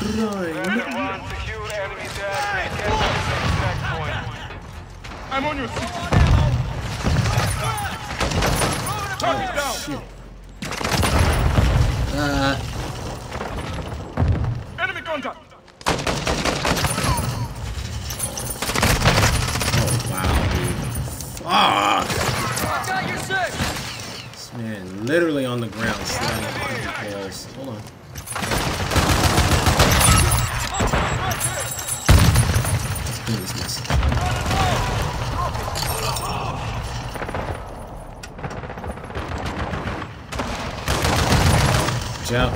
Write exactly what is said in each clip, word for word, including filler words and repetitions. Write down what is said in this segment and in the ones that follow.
I'm on your seat. Target down. Shit. Uh. Enemy contact. Oh wow, dude. Fuck. I got your six. This man literally on the ground sliding on pills. Hold on. Let's do this message. Watch out.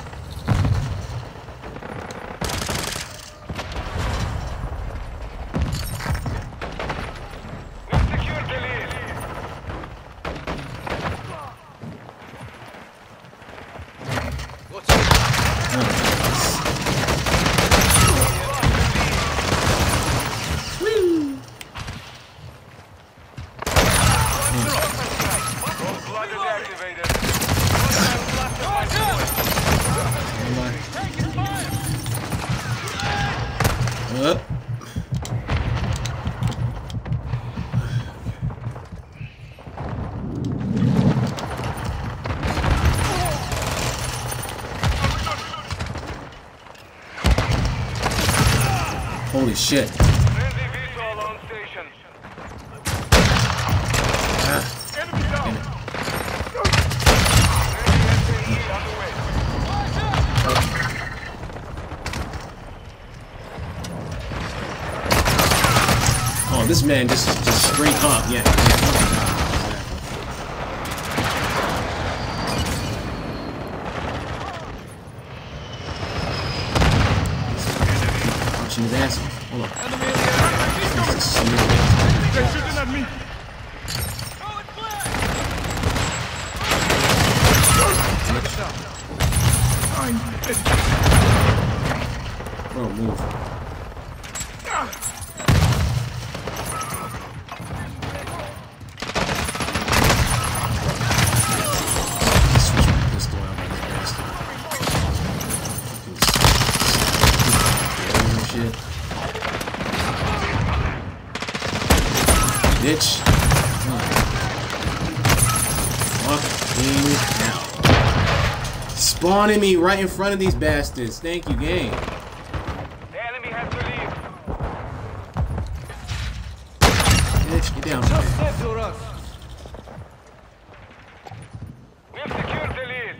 Up. Holy shit. Ah. Oh, this man just just straight up, yeah. Punching his ass off. Hold on. They're shooting at me. Bro, move. Bitch. Fucking hell. Spawning me right in front of these bastards. Thank you, game. The enemy has to leave. Bitch, get down. Just said to us. We've secured the lead.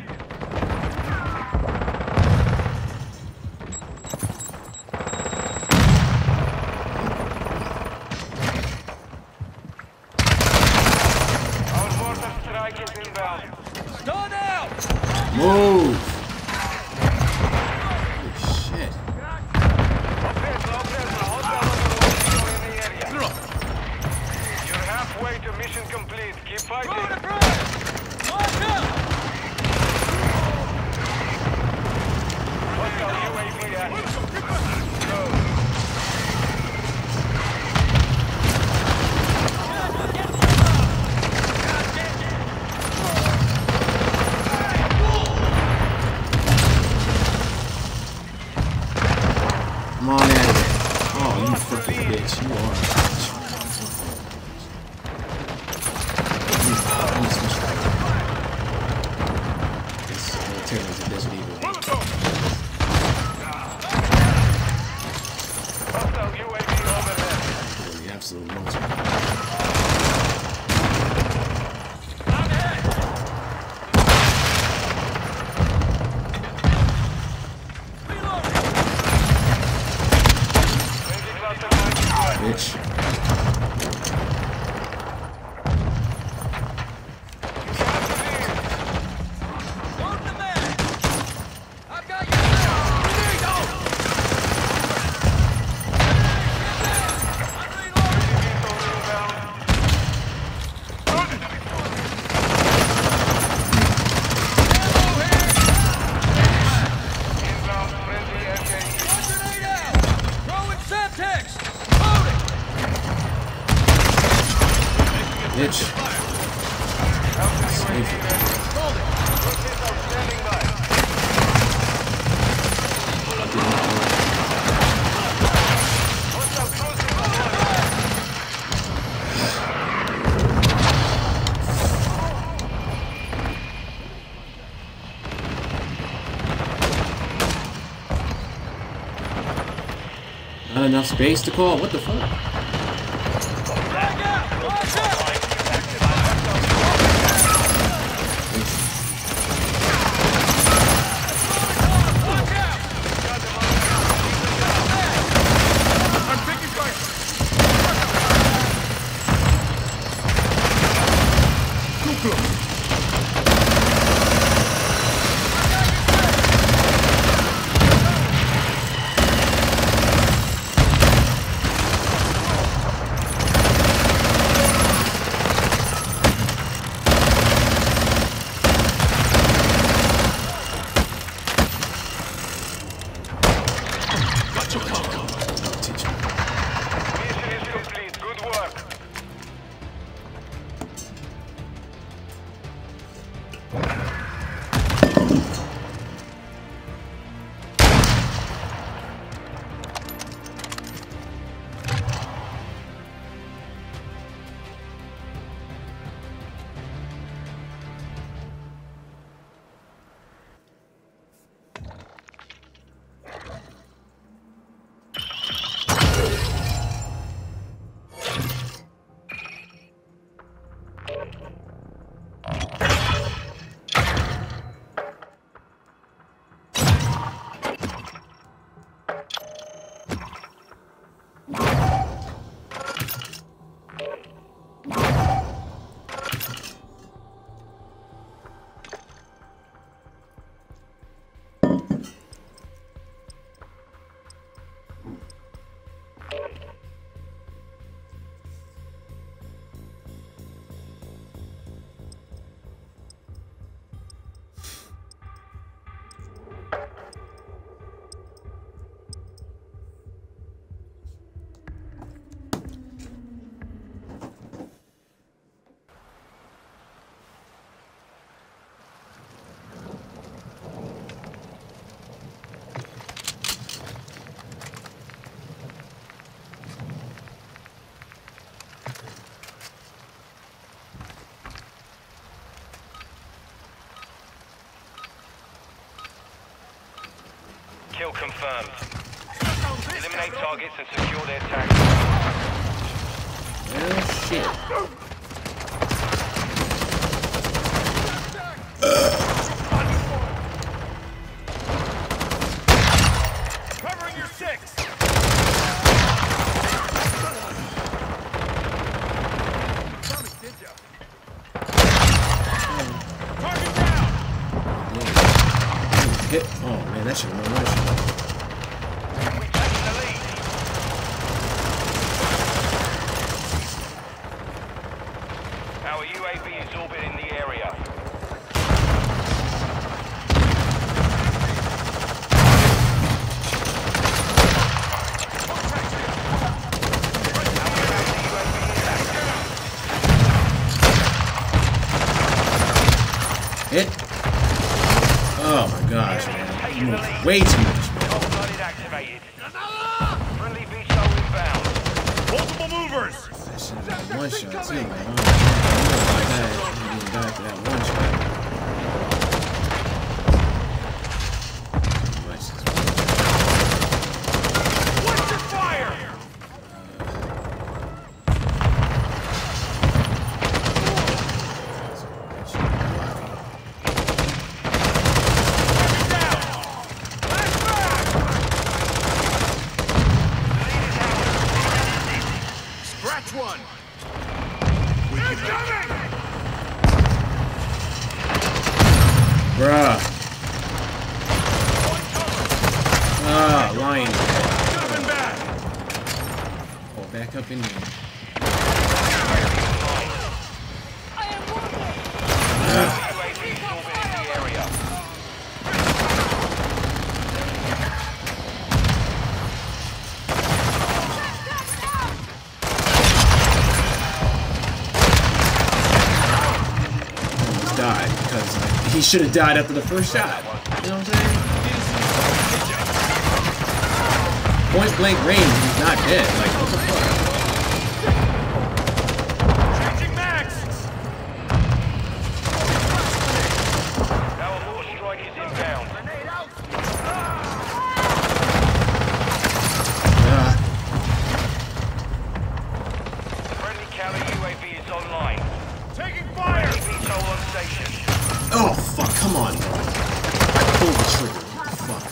Our mortar strike is inbound. Done out. Move. Holy shit. You're halfway to mission complete. Keep fighting. Throw the front. Watch out. Hostile U A V active. Go. Come on, out of there. Oh, you fucking bitch. You are. This military is a desert eagle. Hostile U A V overhead. The absolute monster. Bitch. Load the man. I've got you. Inbound friendly F A E. Grenade out. Throwing Semtex. Loading. Bitch. Safe. Standing by. Not enough space to call? What the fuck? I'm taking fire. Too close. Mission is complete. Good work. Kill confirmed. Eliminate targets and secure their tags. Well, shit. Covering your six. Target down. Hit. Oh man, that should have been nice. We taking the lead. Our U A V is orbiting the area. Hit. Oh my gosh, man. You moved way too much, man. Cold-blooded activated. Friendly V S O inbound. Multiple movers. That should have been one shot too, man. Oh, my God. I'm getting back to that one shot. What's your fire? Scratch one. Incoming! Bruh. Ah, lying. Coming back. Oh, back up in here. U A V is orbiting the area. Almost died because like, he should have died after the first shot. You know what I'm saying? Point blank range, he's not dead. Like, what the fuck? Changing max. Our more strike is inbound. Ah. Oh, fuck, come on, bro. I pulled the trigger. Fuck.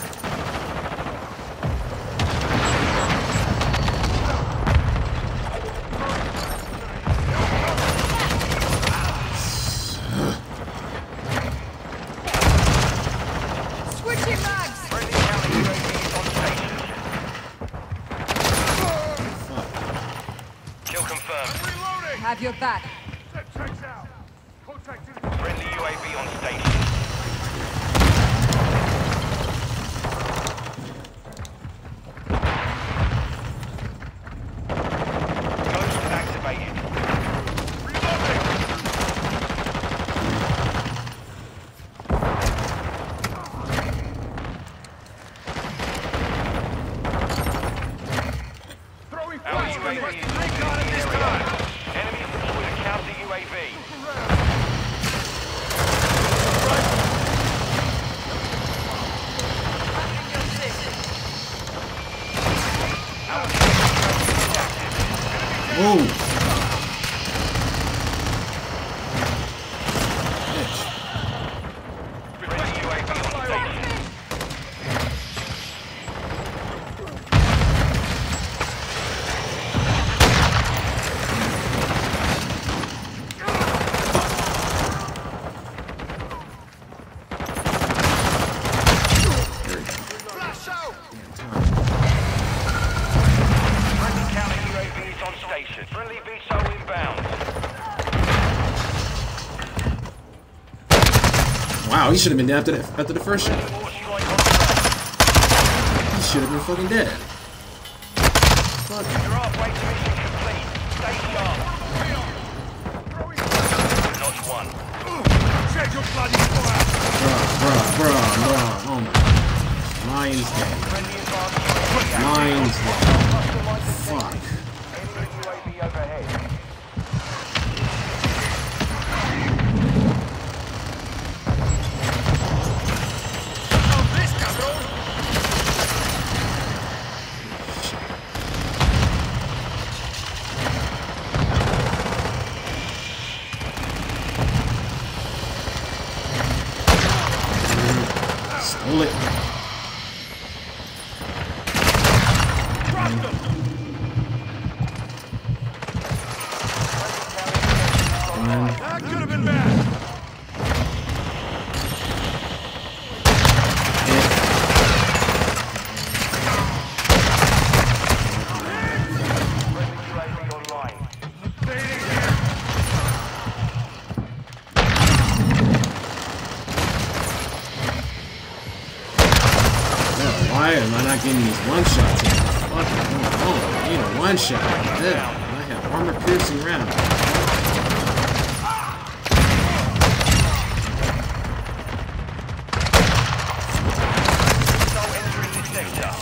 Switching mags! Friendly counter U A V on station. Fuck. Kill confirmed. Reloading! Have your back. That checks out. Contact in. Friendly U A V on station. Ghost activated. Throwing Our flash U A V grenade. is They got it orbiting this the area. time. Enemies deployed a counter U A V. Our U A V is active. Whoa. Friendly U A V on station. Flash out! Friendly counter U A V is on station. Friendly V S O inbound. Wow, he should have been dead after the, after the first shot. Friendly war strike on track. He should have been fucking dead. Fuck. You're halfway to mission complete. Stay sharp. Notch one. Check your bloody fire! Bruh, bruh, bruh, bruh. Oh my god. Lion's dead. Friendly advanced U A V. Lion's dead. Fuck. Enemy U A V overhead. Oh, this cabrón! Stole it. Dropped them! And That could have been bad! Friendly U A V online. Fading here! yeah, why am I not getting these one shots here? Fucking going on. I need a one shot. Yeah, I have armor piercing round. So entering the sector.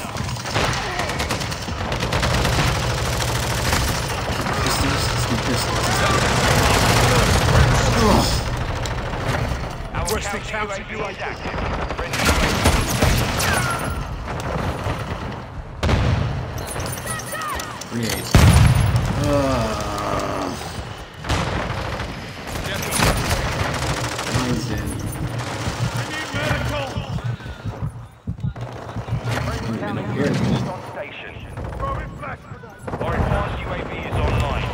Pistols, let's do pistols. Ugh. Our Where's the counter counter U A V U A V? is active. Friendly U A V on station. Grenade. Ugh. Mine's in. I need medical! Friendly counter U A V is on station. Throwing flash grenade! Our advanced U A V is online.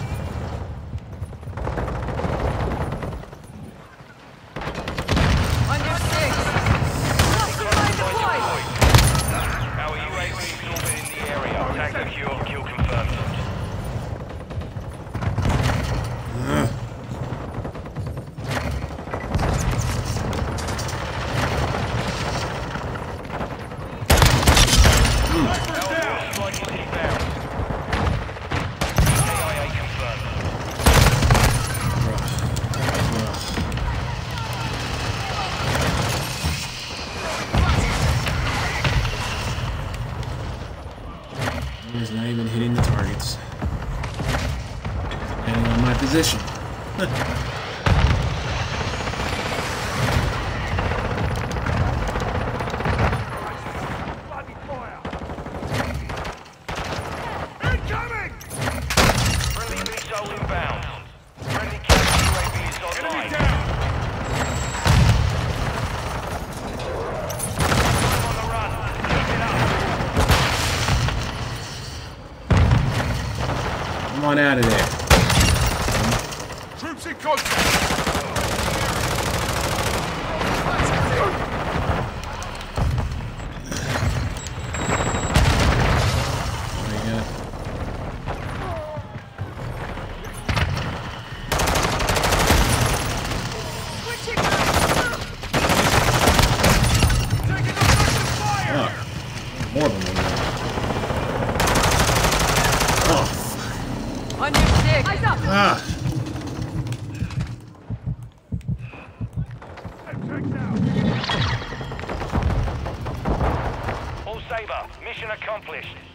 Under six. Cluster deployed. Our U A V is orbiting the area. Tag secure, kill confirmed. Ugh. Sniper's down! Strike is inbound. K I A confirmed. He's not even hitting the targets. Depending on my position. Bloody fire! Incoming! Friendly V S O inbound. Friendly counter U A V is Enemy online. down! Mission accomplished.